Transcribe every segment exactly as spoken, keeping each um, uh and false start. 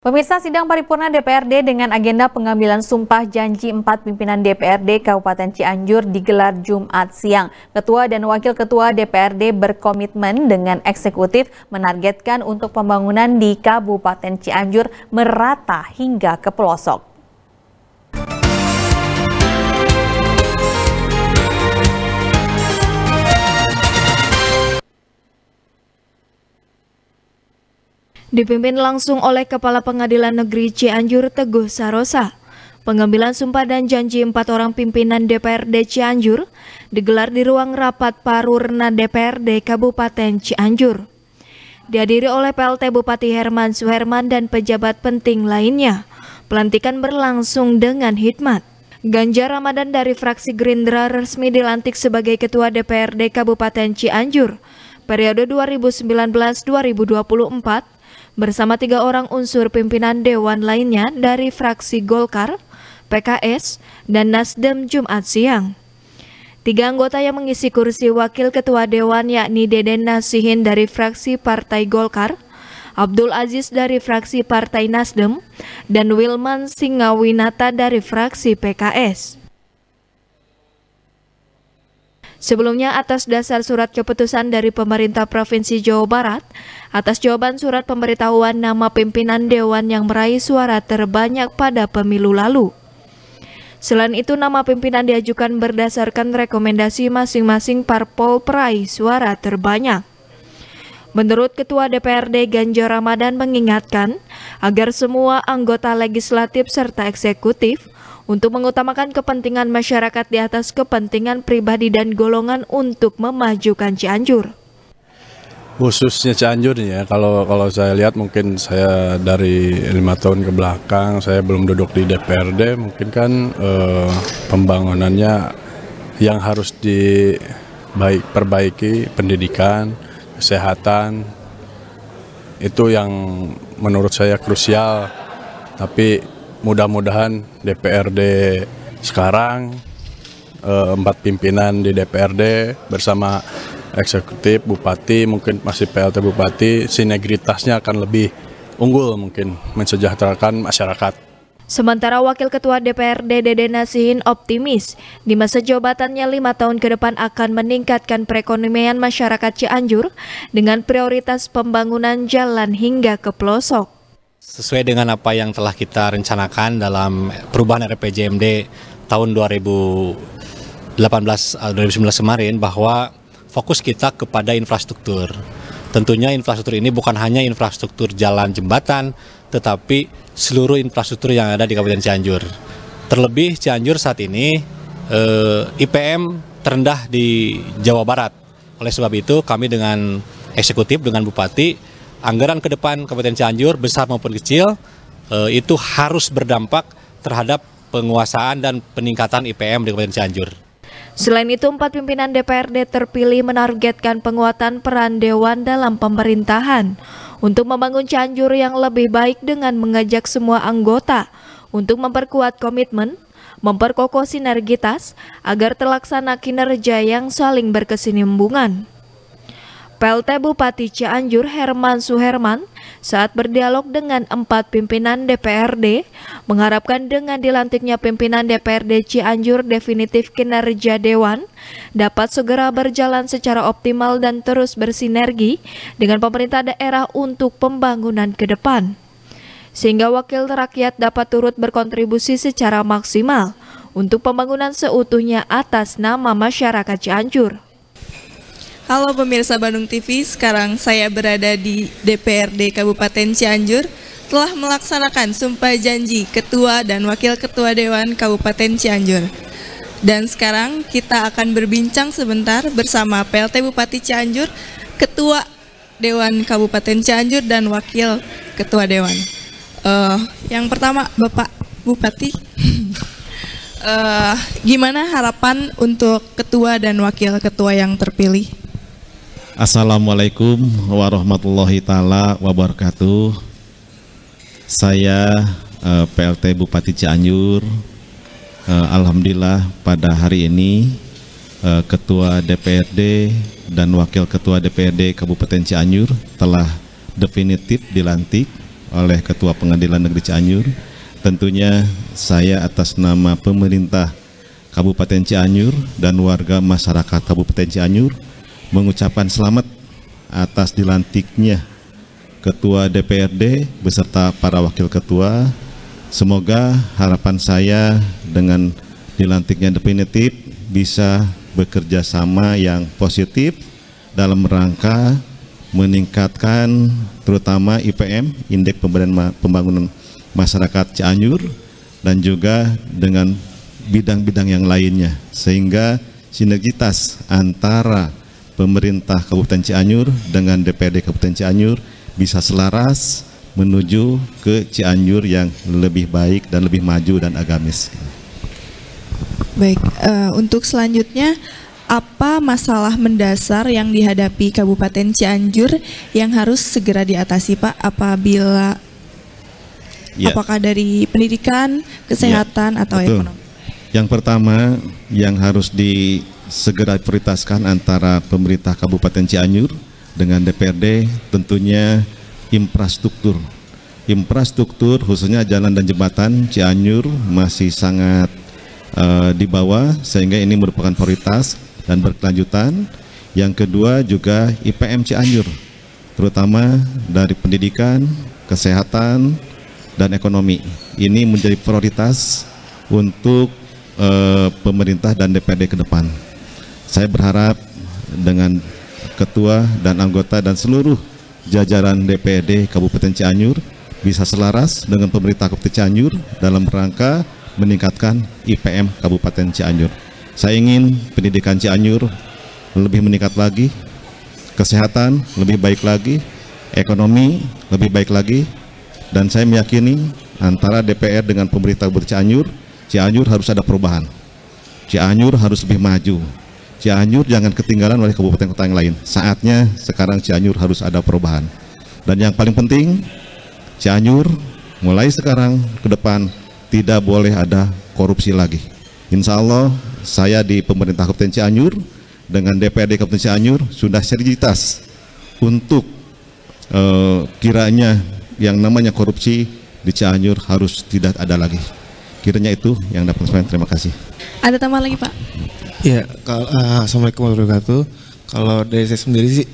Pemirsa, sidang paripurna D P R D dengan agenda pengambilan sumpah janji empat pimpinan D P R D Kabupaten Cianjur digelar Jumat siang. Ketua dan Wakil Ketua D P R D berkomitmen dengan eksekutif menargetkan untuk pembangunan di Kabupaten Cianjur merata hingga ke pelosok. Dipimpin langsung oleh Kepala Pengadilan Negeri Cianjur Teguh Sarosa. Pengambilan sumpah dan janji empat orang pimpinan D P R D Cianjur digelar di ruang rapat Parurna D P R D Kabupaten Cianjur. Dihadiri oleh P L T Bupati Herman Suherman dan pejabat penting lainnya. Pelantikan berlangsung dengan hikmat. Ganjar Ramadan dari fraksi Gerindra resmi dilantik sebagai Ketua D P R D Kabupaten Cianjur periode dua ribu sembilan belas sampai dua ribu dua puluh empat. Bersama tiga orang unsur pimpinan dewan lainnya dari fraksi Golkar, P K S, dan Nasdem Jumat siang. Tiga anggota yang mengisi kursi wakil ketua dewan yakni Deden Nasihin dari fraksi Partai Golkar, Abdul Aziz dari fraksi Partai Nasdem, dan Wilman Singawinata dari fraksi P K S. Sebelumnya, atas dasar surat keputusan dari pemerintah Provinsi Jawa Barat, atas jawaban surat pemberitahuan nama pimpinan dewan yang meraih suara terbanyak pada pemilu lalu. Selain itu, nama pimpinan diajukan berdasarkan rekomendasi masing-masing parpol peraih suara terbanyak. Menurut Ketua D P R D Ganjar Ramadan mengingatkan agar semua anggota legislatif serta eksekutif untuk mengutamakan kepentingan masyarakat di atas kepentingan pribadi dan golongan untuk memajukan Cianjur. Khususnya Cianjur ya, kalau kalau saya lihat mungkin saya dari lima tahun ke belakang saya belum duduk di D P R D, mungkin kan eh, pembangunannya yang harus diperbaiki, pendidikan, kesehatan, itu yang menurut saya krusial. Tapi mudah-mudahan D P R D sekarang eh, empat pimpinan di D P R D bersama eksekutif, bupati, mungkin masih P L T bupati, sinergitasnya akan lebih unggul, mungkin mensejahterakan masyarakat. Sementara Wakil Ketua D P R D Deden Nasihin optimis di masa jabatannya lima tahun ke depan akan meningkatkan perekonomian masyarakat Cianjur dengan prioritas pembangunan jalan hingga ke pelosok. Sesuai dengan apa yang telah kita rencanakan dalam perubahan R P J M D tahun dua ribu delapan belas dua ribu sembilan belas kemarin, bahwa fokus kita kepada infrastruktur. Tentunya infrastruktur ini bukan hanya infrastruktur jalan jembatan, tetapi seluruh infrastruktur yang ada di Kabupaten Cianjur. Terlebih Cianjur saat ini eh, I P M terendah di Jawa Barat. Oleh sebab itu kami dengan eksekutif, dengan bupati, anggaran ke depan Kabupaten Cianjur besar maupun kecil eh, itu harus berdampak terhadap penguasaan dan peningkatan I P M di Kabupaten Cianjur. Selain itu, empat pimpinan D P R D terpilih menargetkan penguatan peran dewan dalam pemerintahan untuk membangun Cianjur yang lebih baik dengan mengajak semua anggota untuk memperkuat komitmen, memperkokoh sinergitas agar terlaksana kinerja yang saling berkesinambungan. P L T Bupati Cianjur Herman Suherman saat berdialog dengan empat pimpinan D P R D mengharapkan dengan dilantiknya pimpinan D P R D Cianjur definitif kinerja dewan dapat segera berjalan secara optimal dan terus bersinergi dengan pemerintah daerah untuk pembangunan ke depan, sehingga wakil rakyat dapat turut berkontribusi secara maksimal untuk pembangunan seutuhnya atas nama masyarakat Cianjur. Halo pemirsa Bandung T V, sekarang saya berada di D P R D Kabupaten Cianjur telah melaksanakan sumpah janji Ketua dan Wakil Ketua Dewan Kabupaten Cianjur. Dan sekarang kita akan berbincang sebentar bersama P L T Bupati Cianjur, Ketua Dewan Kabupaten Cianjur, dan Wakil Ketua Dewan. Uh, yang pertama, Bapak Bupati, uh, gimana harapan untuk Ketua dan Wakil Ketua yang terpilih? Assalamualaikum warahmatullahi taala wabarakatuh. Saya uh, P L T Bupati Cianjur. Uh, Alhamdulillah pada hari ini uh, Ketua D P R D dan Wakil Ketua D P R D Kabupaten Cianjur telah definitif dilantik oleh Ketua Pengadilan Negeri Cianjur. Tentunya saya atas nama pemerintah Kabupaten Cianjur dan warga masyarakat Kabupaten Cianjur mengucapkan selamat atas dilantiknya Ketua D P R D beserta para wakil ketua. Semoga harapan saya dengan dilantiknya definitif bisa bekerja sama yang positif dalam rangka meningkatkan terutama I P M, Indeks Pembangunan Masyarakat Cianjur, dan juga dengan bidang-bidang yang lainnya, sehingga sinergitas antara pemerintah Kabupaten Cianjur dengan D P R D Kabupaten Cianjur bisa selaras menuju ke Cianjur yang lebih baik dan lebih maju dan agamis. Baik, uh, untuk selanjutnya, apa masalah mendasar yang dihadapi Kabupaten Cianjur yang harus segera diatasi, Pak? Apabila ya. Apakah dari pendidikan, kesehatan, ya, atau betul. Ekonomi? Yang pertama yang harus di segera prioritaskan antara pemerintah Kabupaten Cianjur dengan D P R D tentunya infrastruktur. Infrastruktur khususnya jalan dan jembatan Cianjur masih sangat uh, di bawah, sehingga ini merupakan prioritas dan berkelanjutan. Yang kedua juga I P M Cianjur, terutama dari pendidikan, kesehatan, dan ekonomi. Ini menjadi prioritas untuk uh, pemerintah dan D P R D ke depan. Saya berharap dengan ketua dan anggota dan seluruh jajaran D P R D Kabupaten Cianjur bisa selaras dengan pemerintah Kabupaten Cianjur dalam rangka meningkatkan I P M Kabupaten Cianjur. Saya ingin pendidikan Cianjur lebih meningkat lagi, kesehatan lebih baik lagi, ekonomi lebih baik lagi, dan saya meyakini antara D P R dengan pemerintah Kabupaten Cianjur, Cianjur harus ada perubahan. Cianjur harus lebih maju. Cianjur jangan ketinggalan oleh kabupaten kota yang lain. Saatnya sekarang Cianjur harus ada perubahan. Dan yang paling penting, Cianjur mulai sekarang ke depan tidak boleh ada korupsi lagi. Insya Allah saya di pemerintah Kabupaten Cianjur dengan D P R D Kabupaten Cianjur sudah sinergitas untuk uh, kiranya yang namanya korupsi di Cianjur harus tidak ada lagi. Kiranya itu yang dapat saya. Terima kasih. Ada tambahan lagi, Pak? Ya, kalau uh, assalamualaikum warahmatullahi wabarakatuh. Kalau dari saya sendiri sih,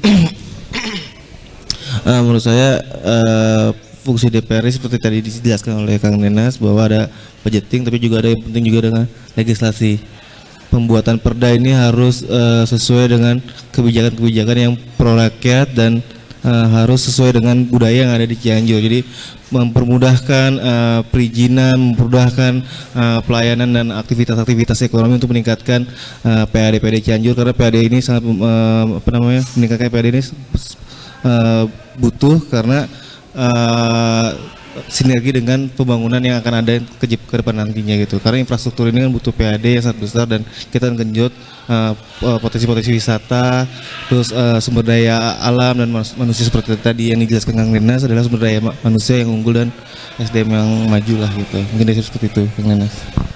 uh, menurut saya uh, fungsi D P R D seperti tadi dijelaskan oleh Kang Nenas bahwa ada budgeting, tapi juga ada yang penting juga dengan legislasi. Pembuatan perda ini harus uh, sesuai dengan kebijakan-kebijakan yang pro rakyat dan uh, harus sesuai dengan budaya yang ada di Cianjur. Jadi mempermudahkan uh, perizinan, mempermudahkan uh, pelayanan dan aktivitas-aktivitas ekonomi untuk meningkatkan uh, P A D P A D Cianjur, karena P A D ini sangat uh, apa namanya meningkatkan P A D ini uh, butuh karena uh, sinergi dengan pembangunan yang akan ada ke, ke depan nantinya gitu. Karena infrastruktur ini kan butuh P A D yang sangat besar dan kita akan genjot potensi-potensi uh, wisata, terus uh, sumber daya alam dan manusia seperti tadi yang dijelaskan Kang Nenas adalah sumber daya manusia yang unggul dan S D M yang maju lah gitu. Mungkin dari seperti itu Kang Nenas.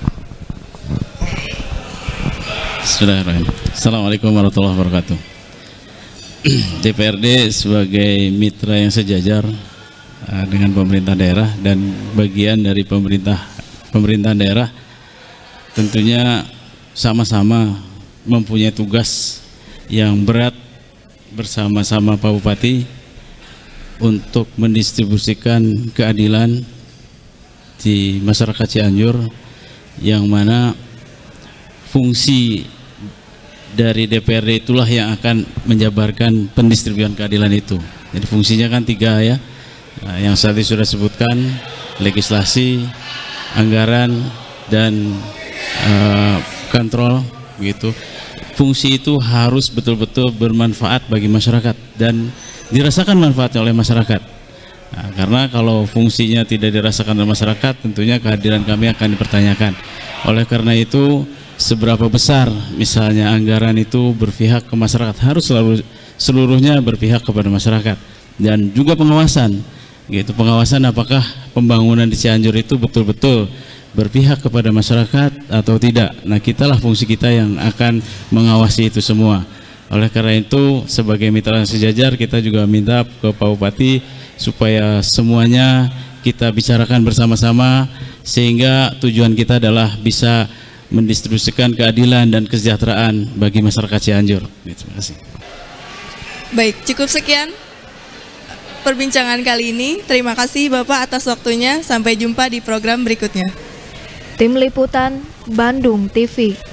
Bismillahirrahmanirrahim. Assalamualaikum warahmatullahi wabarakatuh. D P R D sebagai mitra yang sejajar dengan pemerintah daerah dan bagian dari pemerintah pemerintahan daerah tentunya sama-sama mempunyai tugas yang berat bersama-sama Pak Bupati untuk mendistribusikan keadilan di masyarakat Cianjur, yang mana fungsi dari D P R D itulah yang akan menjabarkan pendistribusian keadilan itu. Jadi fungsinya kan tiga ya. Nah, yang tadi sudah sebutkan, legislasi, anggaran, dan uh, kontrol gitu. Fungsi itu harus betul-betul bermanfaat bagi masyarakat dan dirasakan manfaatnya oleh masyarakat. Nah, karena kalau fungsinya tidak dirasakan oleh masyarakat, tentunya kehadiran kami akan dipertanyakan. Oleh karena itu, seberapa besar misalnya anggaran itu berpihak ke masyarakat, harus selalu seluruhnya berpihak kepada masyarakat. Dan juga pengawasan. Gitu, pengawasan apakah pembangunan di Cianjur itu betul-betul berpihak kepada masyarakat atau tidak. Nah, kitalah fungsi kita yang akan mengawasi itu semua. Oleh karena itu, sebagai mitra sejajar, kita juga minta ke Pak Bupati supaya semuanya kita bicarakan bersama-sama, sehingga tujuan kita adalah bisa mendistribusikan keadilan dan kesejahteraan bagi masyarakat Cianjur. Terima kasih. Baik, cukup sekian perbincangan kali ini. Terima kasih Bapak atas waktunya. Sampai jumpa di program berikutnya. Tim Liputan Bandung T V.